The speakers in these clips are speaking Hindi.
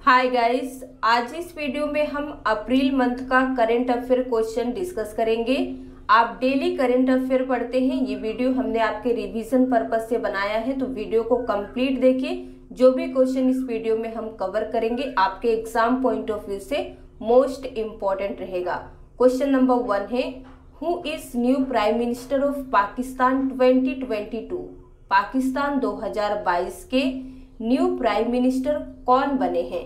हाय गाइस, आज इस वीडियो में हम अप्रैल मंथ का करंट अफेयर क्वेश्चन डिस्कस करेंगे। आप डेली करंट अफेयर पढ़ते हैं, ये वीडियो हमने आपके रिवीजन पर्पस से बनाया है, तो वीडियो को कंप्लीट देखिए। जो भी क्वेश्चन इस वीडियो में हम कवर करेंगे आपके एग्जाम पॉइंट ऑफ व्यू से मोस्ट इम्पॉर्टेंट रहेगा। क्वेश्चन नंबर 1 है, who is new prime minister of Pakistan 2022। Pakistan 2022 के न्यू प्राइम मिनिस्टर कौन बने हैं?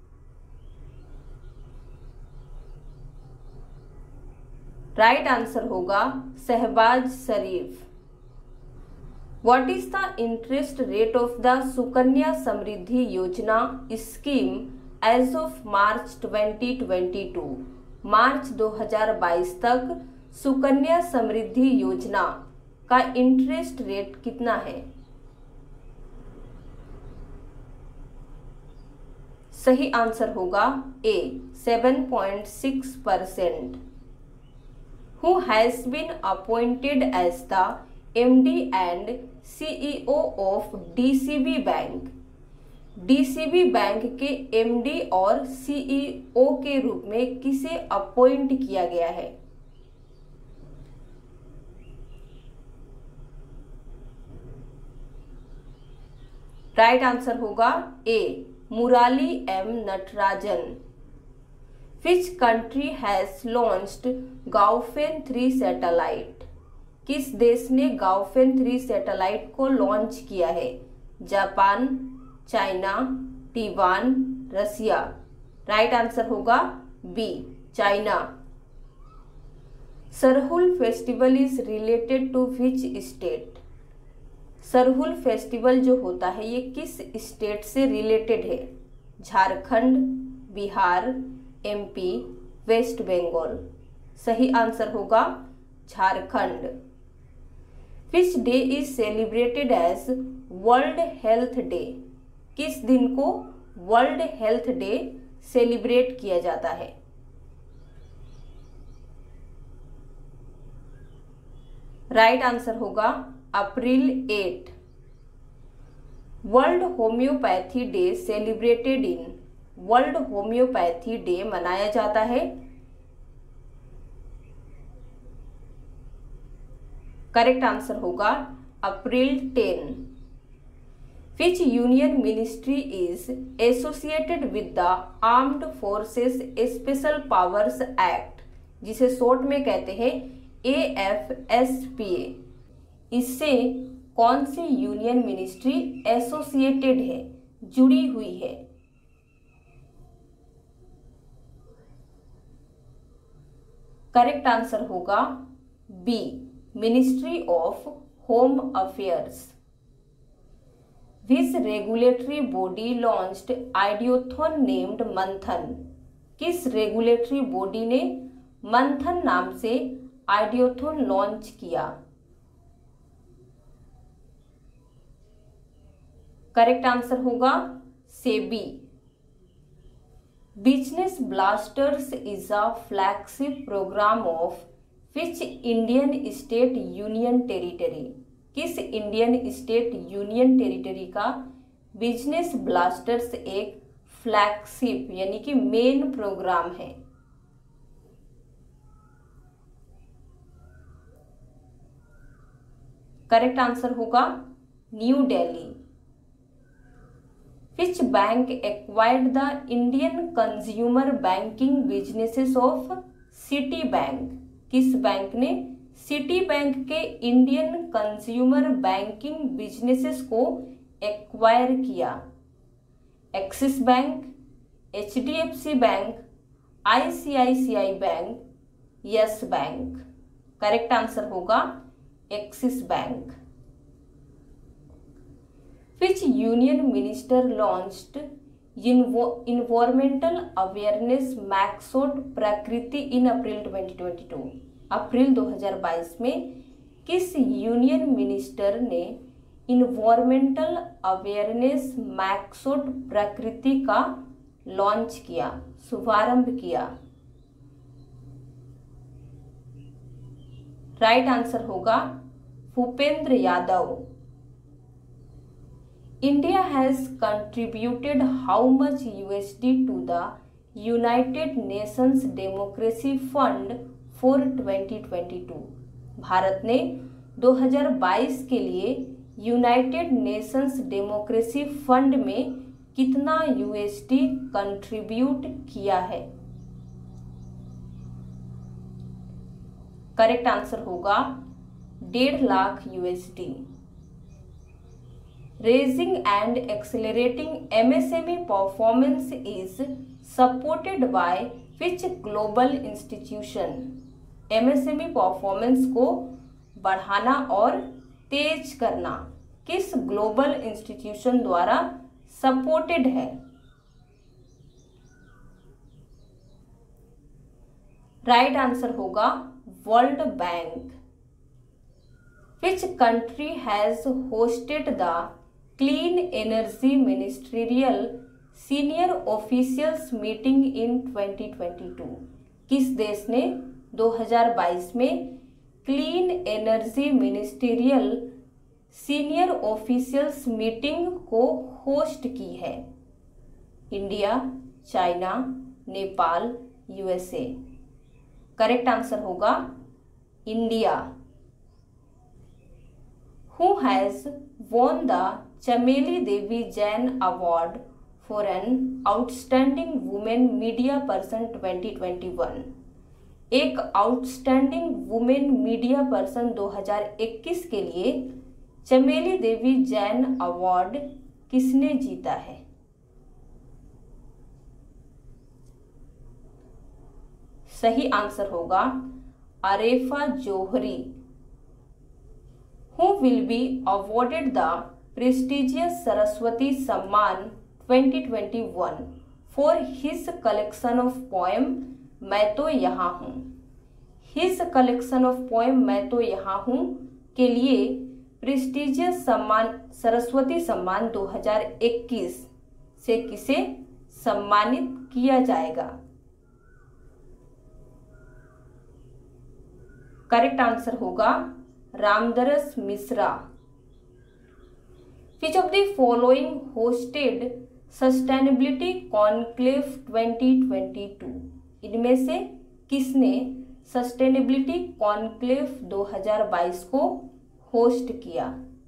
राइट आंसर होगा Shahbaz Sharif. What is the interest rate of the Sukanya Samriddhi Yojana scheme as of March 2022। March 2022 तक सुकन्या समृद्धि योजना का इंटरेस्ट रेट कितना है? सही आंसर होगा A 7.6%। Who has been appointed as the MD and CEO of DCB bank? DCB bank के MD और CEO के रूप में किसे अपॉइंट किया गया है? राइट आंसर होगा A Murali M Natarajan. Which country has launched Gaofen 3 satellite? किस देश ने गाओफेन 3 सैटेलाइट को लॉन्च किया है? Japan, China, Taiwan, Russia. Right answer होगा B China. Sarhul festival is related to which state? Sarhul festival जो होता है ये किस स्टेट से रिलेटेड है? झारखंड, बिहार, एमपी, वेस्ट बंगाल। सही आंसर होगा Jharkhand. Which day is celebrated as world health day? किस दिन को वर्ल्ड हेल्थ डे सेलिब्रेट किया जाता है? राइट आंसर होगा April 8। World homeopathy day celebrated in? World homeopathy day मनाया जाता है? करेक्ट आंसर होगा April 10। Which union ministry is associated with the armed forces special powers act, जिसे शॉर्ट में कहते हैं AFSPA। इससे कौन सी यूनियन मिनिस्ट्री एसोसिएटेड है, जुड़ी हुई है? करेक्ट आंसर होगा B ministry of home affairs. Which regulatory body launched ideathon named Manthan? किस रेगुलेटरी बॉडी ने मंथन नाम से आइडियोथॉन लॉन्च किया? करेक्ट आंसर होगा SEBI. Business blasters is a flagship program of which Indian state union territory? किस इंडियन स्टेट यूनियन टेरिटरी का बिजनेस ब्लास्टर्स एक फ्लैगशिप यानी कि मेन प्रोग्राम है? करेक्ट आंसर होगा New Delhi. Which bank acquired the Indian consumer banking businesses of Citibank? किस बैंक ने सिटी बैंक के इंडियन कंज्यूमर बैंकिंग बिजनेसेस को एक्वायर किया? Axis bank, HDFC bank, ICICI bank, Yes bank. Correct answer होगा Axis bank. Which union minister launched environmental awareness mascot Prakriti in April 2022? April 2022 में किस यूनियन मिनिस्टर ने इन्वायरमेंटल अवेयरनेस मैक्सोट प्रकृति का लॉन्च किया, शुभारंभ किया? राइट आंसर होगा Bhupender Yadav. India has contributed how much USD to the United Nations democracy fund for 2022। Bharat ने 2022 के लिए यूनाइटेड नेशंस डेमोक्रेसी फंड में कितना USD कंट्रीब्यूट किया है? करेक्ट आंसर होगा 1.5 lakh USD। Raising and accelerating MSME performance is supported by which global institution? MSME performance को बढ़ाना और तेज करना किस ग्लोबल इंस्टीट्यूशन द्वारा सपोर्टेड है? राइट आंसर होगा world bank. Which country has hosted the clean energy ministerial senior officials meeting in 2022? किस देश ने 2022 में clean energy ministerial senior officials meeting को होस्ट की है? India, China, Nepal, USA। Correct answer होगा India. Who has won the Chameli Devi Jain award for an outstanding women media person 2021? एक आउटस्टैंडिंग वुमेन मीडिया पर्सन 2021 के लिए चमेली देवी जैन अवार्ड किसने जीता है? सही आंसर होगा Arefa Johari. Who will be awarded the prestigious Saraswati Samman 2021 for his collection of poem मैं तो यहाँ हूँ? हिज कलेक्शन ऑफ पोएम मैं तो यहाँ हूँ के लिए प्रेस्टिजियस सम्मान सरस्वती सम्मान 2021 से किसे सम्मानित किया जाएगा? करेक्ट आंसर होगा Ramdaras Mishra. Which of the following hosted sustainability conclave 2022? इनमें से किसने सस्टेनेबिलिटी कॉन्क्लेव 2022 को होस्ट किया?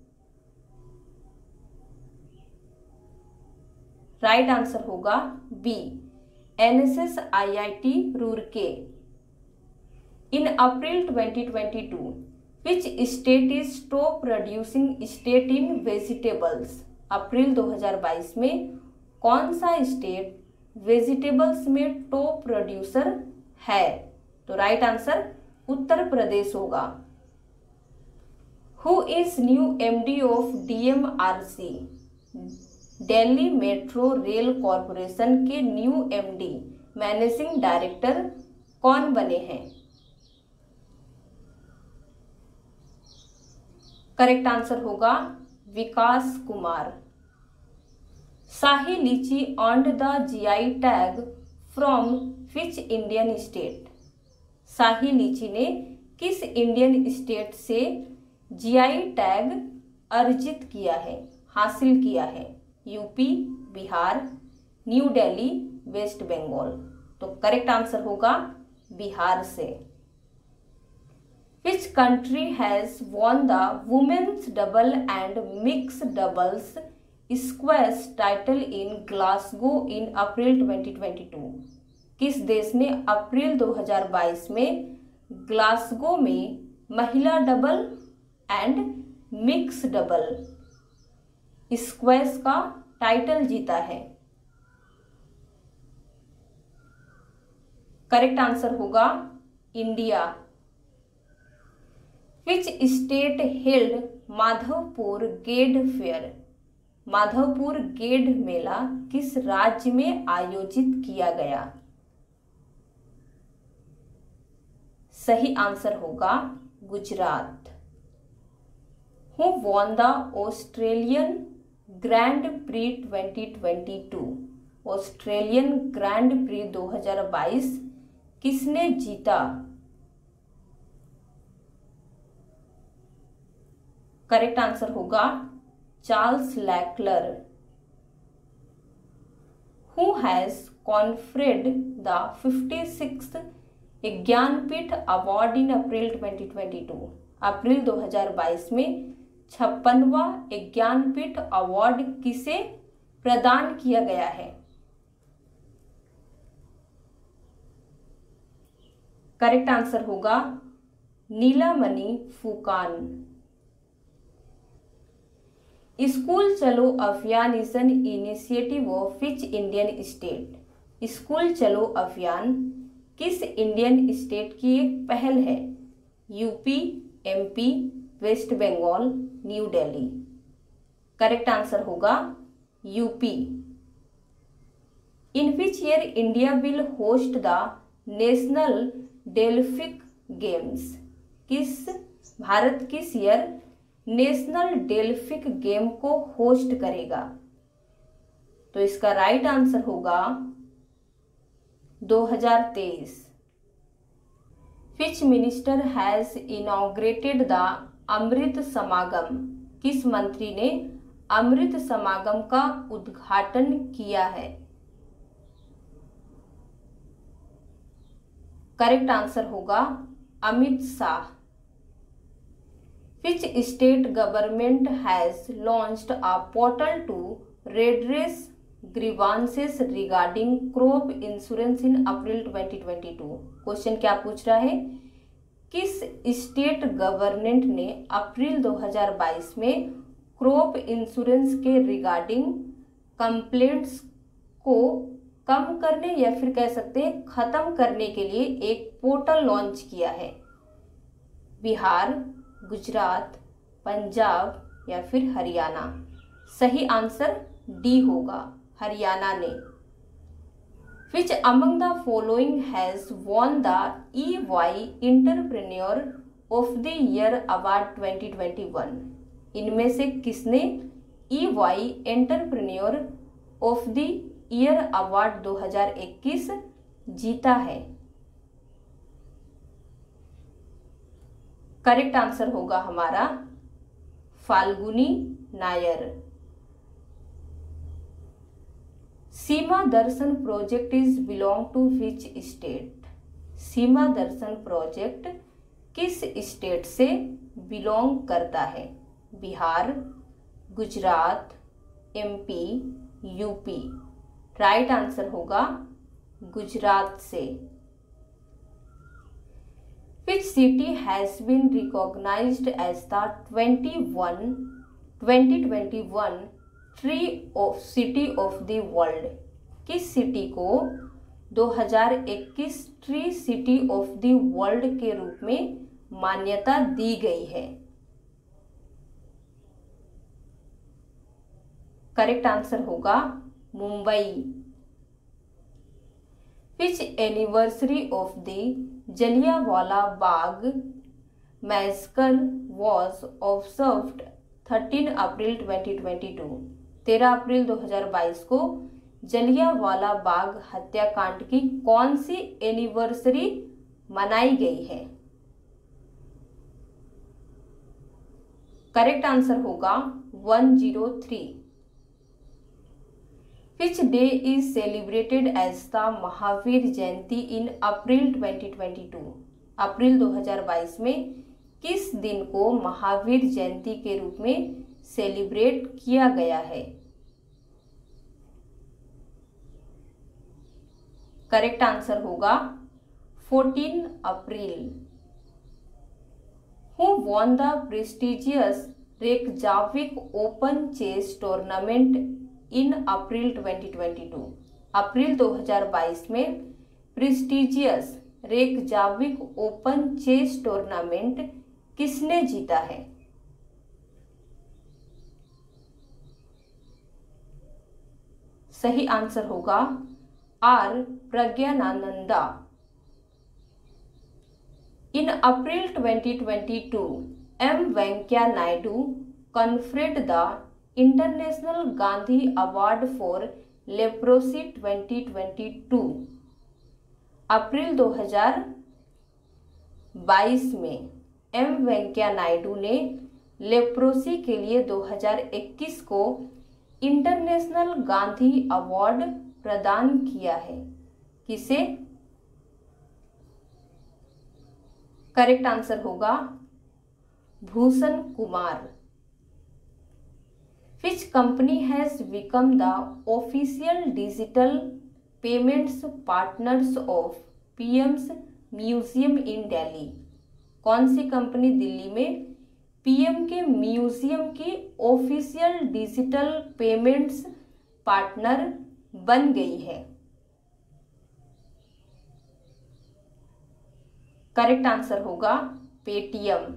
राइट आंसर होगा B, NSS IIT Roorkee. In April 2022 which state is top producing state in vegetables? April 2022 में कौन सा स्टेट वेजिटेबल्स में टॉप प्रोड्यूसर है? तो राइट आंसर उत्तर प्रदेश होगा। Who is new MD of DMRC? Delhi metro rail corporation के न्यू MD मैनेजिंग डायरेक्टर कौन बने हैं? करेक्ट आंसर होगा विकास Kumar. Shahi litchi earned the GI tag from which Indian state? Shahi litchi ने किस इंडियन स्टेट से GI टैग अर्जित किया है, हासिल किया है? यूपी, बिहार, न्यू दिल्ली, वेस्ट बंगाल। तो करेक्ट आंसर होगा बिहार से। Which country has won the women's double and mix doubles squash title in Glasgow in April 2022? किस देश ने अप्रैल 2022 में ग्लासगो में महिला double and mix double squash का टाइटल जीता है? करेक्ट आंसर होगा India. Which state held Madhavpur Ghed fair? Madhavpur Ghed मेला किस राज्य में आयोजित किया गया? सही आंसर होगा Gujarat. Who won the Australian Grand Prix 2022? Australian Grand Prix 2022 किसने जीता? करेक्ट आंसर होगा Charles Leclerc, who has conferred the 56th Jnanpith award in April 2022। April 2022 में 56वां ज्ञानपीठ अवार्ड किसे प्रदान किया गया है? करेक्ट आंसर होगा नीलामणि Phukan. School Chalo Abhiyan is an initiative of which Indian state. School Chalo Abhiyan किस इंडियन स्टेट की एक पहल है? UP, MP, West Bengal, New Delhi. Correct answer होगा UP. In which year India will host the national Delphic games. Bharat किस ईयर नेशनल डेल्फिक गेम को होस्ट करेगा? तो इसका राइट आंसर होगा 2023। Which minister has inaugurated the Amrit Samagam. किस मंत्री ने अमृत समागम का उद्घाटन किया है? करेक्ट आंसर होगा Amit Shah. Which state government has launched a portal to redress grievances regarding crop insurance in April 2022? Question क्या पूछ रहा है? किस स्टेट गवर्नमेंट ने अप्रैल 2022 में क्रॉप इंश्योरेंस के रिगार्डिंग कंप्लेंट्स को कम करने या फिर कह सकते हैं खत्म करने के लिए एक पोर्टल लॉन्च किया है? बिहार, गुजरात, पंजाब या फिर हरियाणा? सही आंसर डी होगा, हरियाणा ने। Which among the following has won the EY entrepreneur of the year award 2021? इनमें से किसने EY entrepreneur of the year award 2021 जीता है? करेक्ट आंसर होगा हमारा Falguni Nayar. Seema Darshan project is belong to which state? Seema Darshan project किस स्टेट से बिलोंग करता है? Bihar, Gujarat, MP, UP? Right answer होगा गुजरात से। Which city has been recognized as the 2021 City of the World? किस सिटी को 2021 tree city of the world के रूप में मान्यता दी गई है? करेक्ट आंसर होगा Mumbai. Which anniversary of the Jallianwala Bagh massacre was observed 13 April 2022? 13 April 2022 को जलियांवाला बाग हत्याकांड की कौन सी एनिवर्सरी मनाई गई है? करेक्ट आंसर होगा 103। Which day is celebrated as the Mahavir Jayanti in April 2022? April 2022 में किस दिन को महावीर जयंती के रूप में सेलिब्रेट किया गया है? करेक्ट आंसर होगा 14 April. Who won the prestigious Reykjavik open chess tournament in April 2022? April 2022 में prestigious Reykjavik open chess tournament किसने जीता है? सही आंसर होगा R Praggnanandhaa. In April 2022 M Venkaiah Naidu conferred the International Gandhi Award for Leprosy 2022। April 2022 में एम वेंकैया नायडू ने लेप्रोसी के लिए 2021 को इंटरनेशनल गांधी अवार्ड प्रदान किया है? किसे? करेक्ट आंसर होगा Bhushan Kumar. Which company has become the official digital payments partners of PM's museum in Delhi? कौन सी कंपनी दिल्ली में पीएम के म्यूजियम की ऑफिशियल डिजिटल पेमेंट्स पार्टनर बन गई है? करेक्ट आंसर होगा Paytm.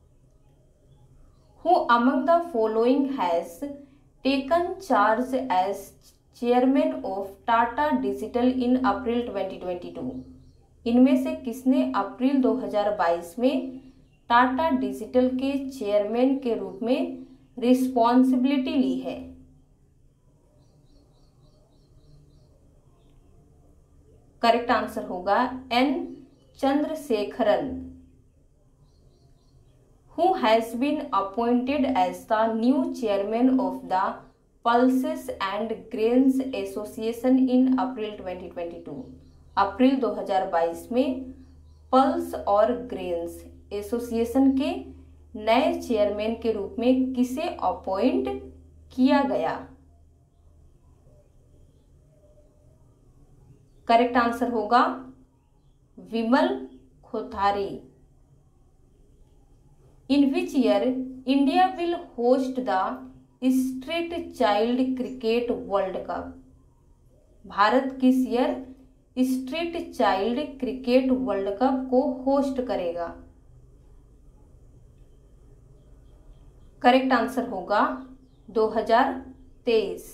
Who among the following has taken charge as chairman of Tata Digital in April 2022? इनमें से किसने अप्रैल 2022 में टाटा डिजिटल के चेयरमैन के रूप में रिस्पॉन्सिबिलिटी ली है? करेक्ट आंसर होगा N Chandrasekaran. Who has been appointed as the new chairman of the Pulses and Grains Association in April 2022? April 2022 में पल्स और ग्रेन्स एसोसिएशन के नए चेयरमैन के रूप में किसे अपॉइंट किया गया? करेक्ट आंसर होगा विमल Kothari. In which year India will host the Street Child Cricket World Cup? भारत किस year street child cricket world cup को होस्ट करेगा? करेक्ट आंसर होगा 2023।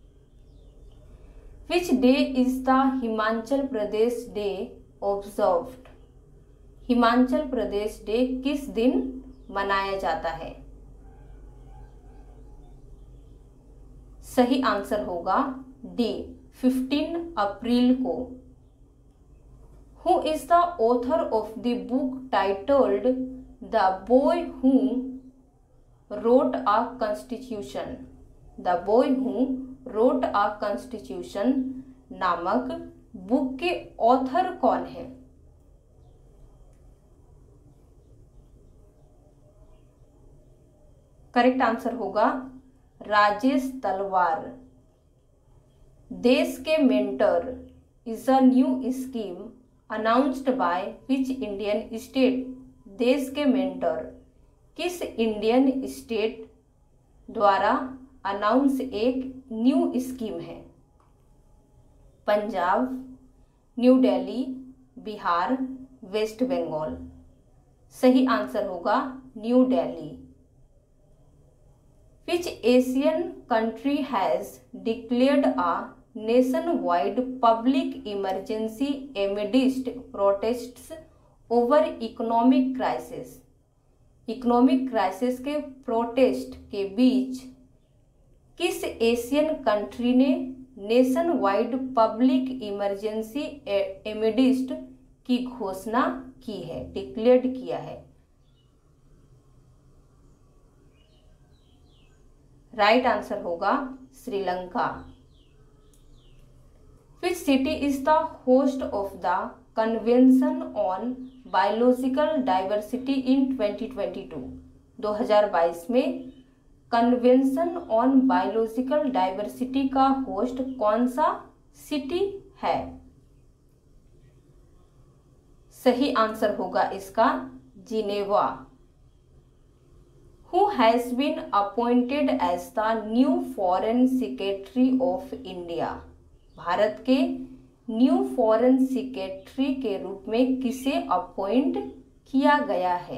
Which day is the Himachal Pradesh day observed? Himachal Pradesh day किस दिन मनाया जाता है? सही आंसर होगा डी 15 अप्रैल को। Who is the author of the book titled The Boy Who Wrote a Constitution? The Boy Who Wrote a Constitution नामक बुक के ऑथर कौन है? करेक्ट आंसर होगा Rajesh Talwar. Desh Ke mentor is a new scheme announced by which Indian state? Desh Ke mentor किस इंडियन स्टेट द्वारा अनाउंस एक न्यू स्कीम है? पंजाब, न्यू दिल्ली, बिहार, वेस्ट बंगाल। सही आंसर होगा New Delhi. Which Asian country has declared a nationwide public emergency amidst protests over economic crisis? Economic crisis के प्रोटेस्ट के बीच किस एशियन कंट्री ने nationwide public emergency amidst की घोषणा की है, डिक्लेयर्ड किया है? राइट आंसर होगा Sri Lanka. Which city is the host of the Convention on Biological Diversity in 2022? 2022 में कन्वेंशन ऑन बायोलॉजिकल डाइवर्सिटी का होस्ट कौन सा सिटी है? सही आंसर होगा इसका Geneva. Who has been appointed as the new Foreign Secretary of India? भारत के न्यू फॉरेन सेक्रेटरी के रूप में किसे अपॉइंट किया गया है?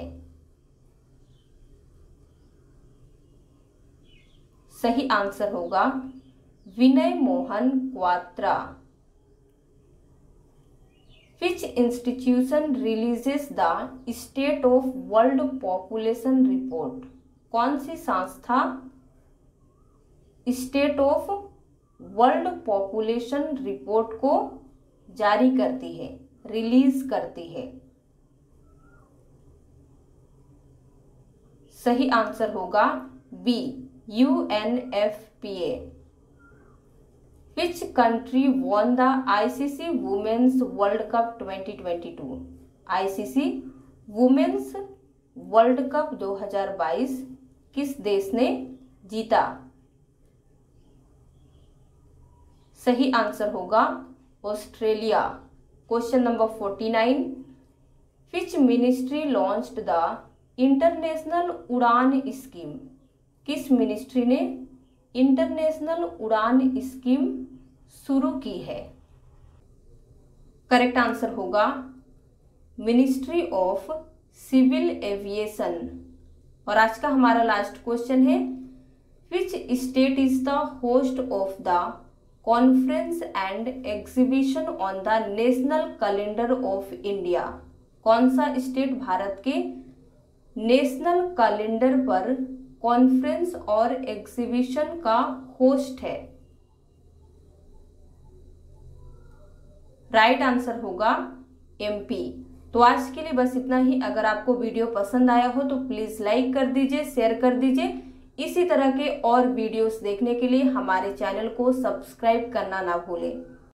सही आंसर होगा विनय Mohan Kwatra. Which institution releases the State of World Population Report? कौन सी संस्था state of world population report को जारी करती है, रिलीज करती है? सही आंसर होगा B, UNFPA। Which country won the ICC Women's World Cup 2022? ICC women's world cup 2022 किस देश ने जीता? सही आंसर होगा Australia. Question number 49, which ministry launched the international Udan scheme? किस मिनिस्ट्री ने इंटरनेशनल उड़ान स्कीम शुरू की है? करेक्ट आंसर होगा मिनिस्ट्री ऑफ सिविल एविएशन। और आज का हमारा लास्ट क्वेश्चन है, which state is the host of the conference and exhibition on the national calendar of India? कौन सा स्टेट भारत के नेशनल कैलेंडर पर कॉन्फ्रेंस और एग्जीबिशन का होस्ट है? राइट आंसर होगा MP। तो आज के लिए बस इतना ही। अगर आपको वीडियो पसंद आया हो तो प्लीज लाइक कर दीजिए, शेयर कर दीजिए। इसी तरह के और वीडियोस देखने के लिए हमारे चैनल को सब्सक्राइब करना ना भूलें।